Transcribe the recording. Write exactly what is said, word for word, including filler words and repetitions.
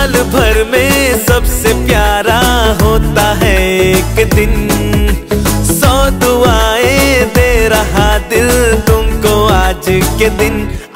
साल भर में सबसे प्यारा होता है एक दिन। सौ दुआएं दे रहा दिल तुमको आज के दिन।